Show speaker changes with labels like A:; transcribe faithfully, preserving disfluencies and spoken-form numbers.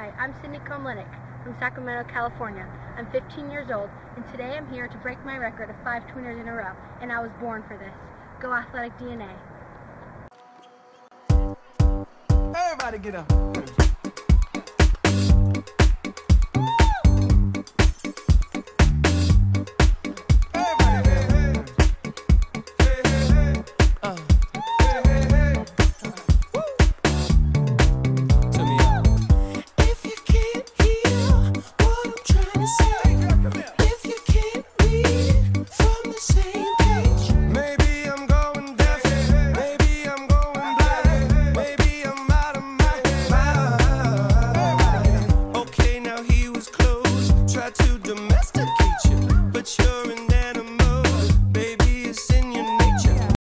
A: Hi, I'm Syd Komlenic from Sacramento, California. I'm fifteen years old, and today I'm here to break my record of five tweeners in a row, and I was born for this. Go Athletic D N A.
B: Everybody get up.